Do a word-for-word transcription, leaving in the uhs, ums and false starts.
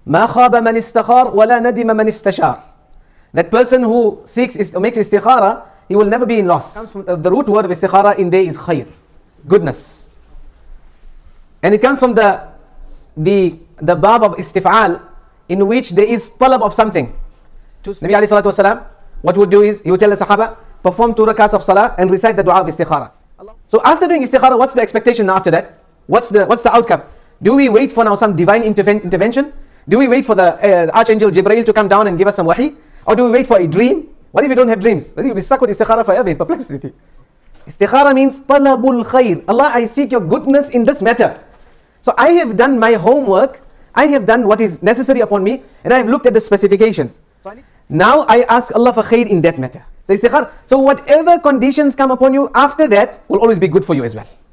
ما خاب من استخار ولا ندم من استشار. That person who seeks is, makes istikhara, he will never be in loss. Comes from, uh, the root word of istikhara in there is khair, goodness. And it comes from the, the, the bab of istif'al, in which there is talab of something. Nabi alayhi salatu wasalam, what would do is, he would tell the sahaba, perform two rakats of salah and recite the dua of istikhara. So after doing istikhara, what's the expectation after that? What's the, what's the outcome? Do we wait for now some divine interven intervention? Do we wait for the uh, Archangel Jibreel to come down and give us some wahi? Or do we wait for a dream? What if you don't have dreams? Then you'll be stuck with istikhara forever in perplexity. Istikhara means talabul khair. Allah, I seek your goodness in this matter. So I have done my homework. I have done what is necessary upon me, and I have looked at the specifications. Now I ask Allah for khair in that matter. So istikhara. So whatever conditions come upon you after that will always be good for you as well.